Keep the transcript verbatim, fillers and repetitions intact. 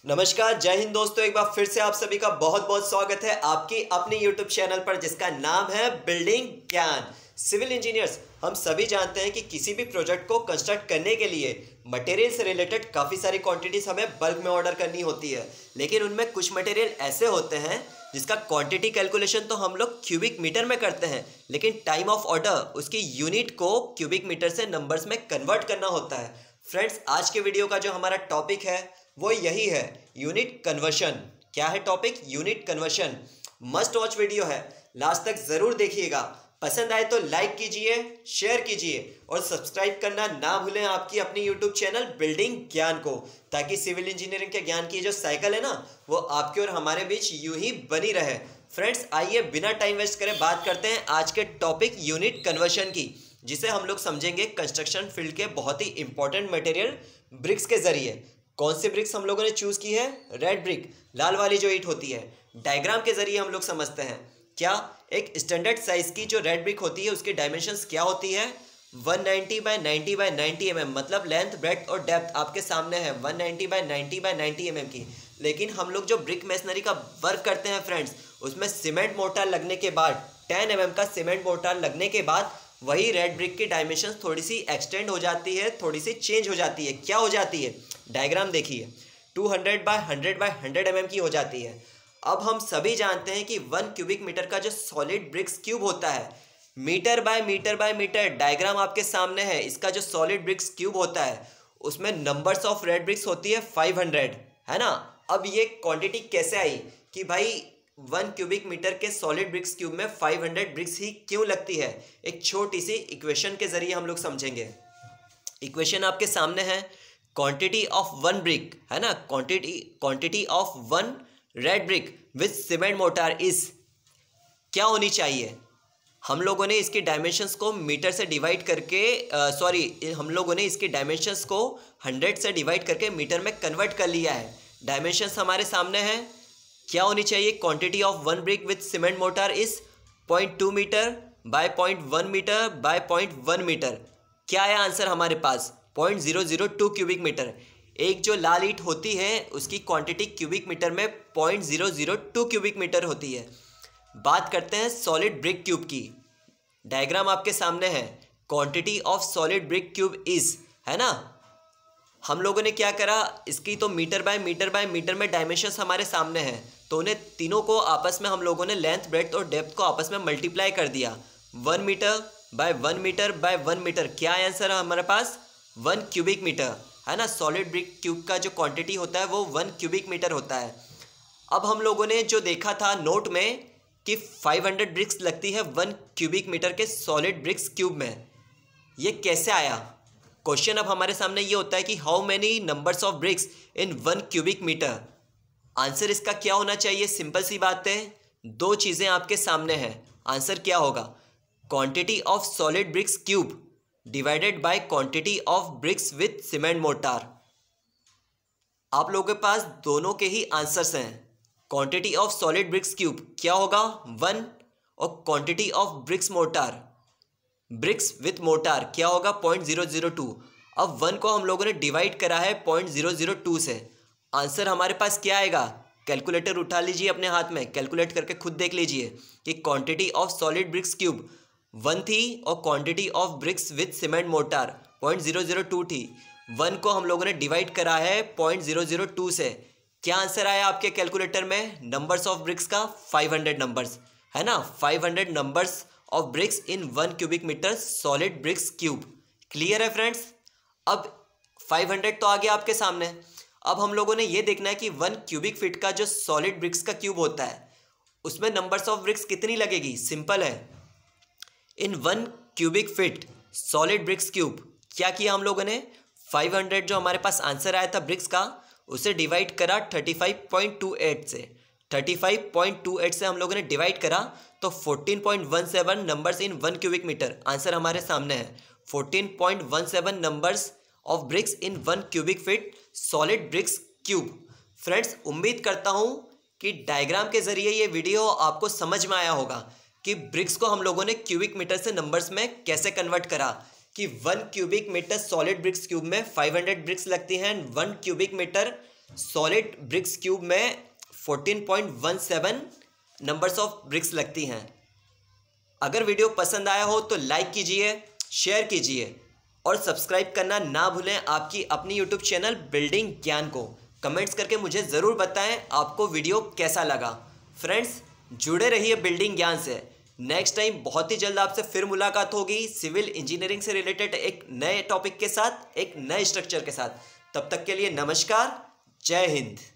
नमस्कार, जय हिंद दोस्तों। एक बार फिर से आप सभी का बहुत बहुत स्वागत है आपकी अपने यूट्यूब चैनल पर जिसका नाम है बिल्डिंग ज्ञान। सिविल इंजीनियर्स हम सभी जानते हैं कि किसी भी प्रोजेक्ट को कंस्ट्रक्ट करने के लिए मटेरियल से रिलेटेड काफ़ी सारी क्वांटिटीज़ हमें बल्क में ऑर्डर करनी होती है, लेकिन उनमें कुछ मटेरियल ऐसे होते हैं जिसका क्वांटिटी कैलकुलेशन तो हम लोग क्यूबिक मीटर में करते हैं, लेकिन टाइम ऑफ ऑर्डर उसकी यूनिट को क्यूबिक मीटर से नंबर्स में कन्वर्ट करना होता है। फ्रेंड्स, आज के वीडियो का जो हमारा टॉपिक है वो यही है, यूनिट कन्वर्शन। क्या है topic? Unit conversion. Must watch video है, लास्ट तक ज़रूर देखिएगा। पसंद आए तो लाइक कीजिए, शेयर कीजिए और सब्सक्राइब करना ना भूलें आपकी अपनी यूट्यूब चैनल बिल्डिंग ज्ञान को, ताकि सिविल इंजीनियरिंग के ज्ञान की जो साइकिल है ना वो आपके और हमारे बीच यूं ही बनी रहे। फ्रेंड्स, आइए बिना टाइम वेस्ट करे बात करते हैं आज के टॉपिक यूनिट कन्वर्शन की, जिसे हम लोग समझेंगे कंस्ट्रक्शन फील्ड के बहुत ही इंपॉर्टेंट मटेरियल ब्रिक्स के जरिए। कौन सी ब्रिक्स हम लोगों ने चूज़ की है? रेड ब्रिक, लाल वाली जो ईंट होती है। डायग्राम के जरिए हम लोग समझते हैं क्या एक स्टैंडर्ड साइज की जो रेड ब्रिक होती है उसकी डायमेंशंस क्या होती है? One ninety by ninety by ninety M M, मतलब लेंथ, ब्रेड्थ और डेप्थ आपके सामने है one ninety by ninety by ninety M M की। लेकिन हम लोग जो ब्रिक मेसनरी का वर्क करते हैं फ्रेंड्स, उसमें सीमेंट मोर्टार लगने के बाद, टेन एम एम का सीमेंट मोर्टार लगने के बाद वही रेड ब्रिक की डायमेंशंस थोड़ी सी एक्सटेंड हो जाती है, थोड़ी सी चेंज हो जाती है। क्या हो जाती है? डायग्राम देखिए, two hundred by hundred by hundred M M की हो जाती है। अब हम सभी जानते हैं कि वन क्यूबिक मीटर का जो सॉलिड ब्रिक्स क्यूब होता है, metre by metre by metre, diagram आपके सामने है, इसका जो सॉलिड ब्रिक्स क्यूब होता है उसमें नंबर्स ऑफ रेड ब्रिक्स होती है फाइव हंड्रेड, है ना। अब ये क्वांटिटी कैसे आई कि भाई वन क्यूबिक मीटर के सॉलिड ब्रिक्स क्यूब में फाइव हंड्रेड ब्रिक्स ही क्यों लगती है? एक छोटी सी इक्वेशन के जरिए हम लोग समझेंगे। इक्वेशन आपके सामने है, क्वांटिटी ऑफ वन ब्रिक, है ना, quantity quantity of one red brick with cement mortar is क्या होनी चाहिए? हम लोगों ने इसकी डायमेंशंस को मीटर से डिवाइड करके सॉरी uh, हम लोगों ने इसकी डायमेंशंस को हंड्रेड से डिवाइड करके मीटर में कन्वर्ट कर लिया है। डायमेंशंस हमारे सामने हैं। क्या होनी चाहिए? Quantity of one brick with cement mortar is point two metre by point one metre by point one metre. क्या है आंसर हमारे पास? Point zero zero two cubic metre. एक जो लाल ईंट होती है उसकी क्वांटिटी क्यूबिक मीटर में point zero zero two cubic metre होती है। बात करते हैं सॉलिड ब्रिक क्यूब की। डायग्राम आपके सामने है, quantity of solid brick cube is, है ना। हम लोगों ने क्या करा, इसकी तो metre by metre by metre में डायमेंशंस हमारे सामने हैं, तो उन्हें तीनों को आपस में हम लोगों ने लेंथ, ब्रेड्थ और डेप्थ को आपस में मल्टीप्लाई कर दिया। One metre by one metre by one metre, क्या आंसर है हमारे पास? वन क्यूबिक मीटर, है ना। सॉलिड ब्रिक क्यूब का जो क्वांटिटी होता है वो वन क्यूबिक मीटर होता है। अब हम लोगों ने जो देखा था नोट में कि फाइव हंड्रेड ब्रिक्स लगती है वन क्यूबिक मीटर के सॉलिड ब्रिक्स क्यूब में, ये कैसे आया? क्वेश्चन अब हमारे सामने ये होता है कि how many numbers of bricks in one cubic metre. Answer इसका क्या होना चाहिए? सिंपल सी बात है, दो चीज़ें आपके सामने हैं। आंसर क्या होगा? Quantity of solid bricks cube divided by quantity of bricks with cement mortar. आप लोगों के पास दोनों के ही आंसर्स हैं। Quantity of solid bricks cube क्या होगा? वन, और quantity of bricks mortar, bricks with mortar क्या होगा? Point zero zero two. अब वन को हम लोगों ने डिवाइड करा है पॉइंट जीरो जीरो टू से। आंसर हमारे पास क्या आएगा? कैलकुलेटर उठा लीजिए अपने हाथ में, कैलकुलेट करके खुद देख लीजिए कि quantity of solid bricks cube one थी और quantity of bricks with cement mortar point zero zero two थी। वन को हम लोगों ने डिवाइड करा है पॉइंट जीरो जीरो टू से। क्या आंसर आया आपके कैलकुलेटर में? नंबर्स ऑफ ब्रिक्स का फाइव हंड्रेड नंबर्स, है ना। Five hundred numbers of bricks in one cubic metre solid bricks cube. Clear है फ्रेंड्स? अब फाइव हंड्रेड तो आ गया आपके सामने। अब हम लोगों ने ये देखना है कि वन क्यूबिक फीट का जो सॉलिड ब्रिक्स का क्यूब होता है उसमें नंबर्स ऑफ ब्रिक्स कितनी लगेगी? सिंपल है, in one cubic feet solid bricks cube क्या किया हम लोगों ने? फाइव हंड्रेड जो हमारे पास आंसर आया था ब्रिक्स का, उसे डिवाइड करा thirty five point two eight से। Thirty five point two eight से हम लोगों ने डिवाइड करा तो fourteen point one seven numbers in one cubic metre. Answer हमारे सामने है, fourteen point one seven numbers of bricks in one cubic feet solid bricks cube. Friends, उम्मीद करता हूँ कि डायग्राम के जरिए ये वीडियो आपको समझ में आया होगा कि ब्रिक्स को हम लोगों ने क्यूबिक मीटर से नंबर्स में कैसे कन्वर्ट करा। कि one cubic metre solid bricks cube में फाइव हंड्रेड ब्रिक्स लगती हैं, one cubic metre solid bricks cube में fourteen point one seven numbers of bricks लगती हैं। अगर वीडियो पसंद आया हो तो लाइक कीजिए, शेयर कीजिए और सब्सक्राइब करना ना भूलें आपकी अपनी यूट्यूब चैनल बिल्डिंग ज्ञान को। कमेंट्स करके मुझे ज़रूर बताएं आपको वीडियो कैसा लगा। फ्रेंड्स, जुड़े रहिए बिल्डिंग ज्ञान से। नेक्स्ट टाइम बहुत ही जल्द आपसे फिर मुलाकात होगी सिविल इंजीनियरिंग से रिलेटेड एक नए टॉपिक के साथ, एक नए स्ट्रक्चर के साथ। तब तक के लिए नमस्कार, जय हिंद।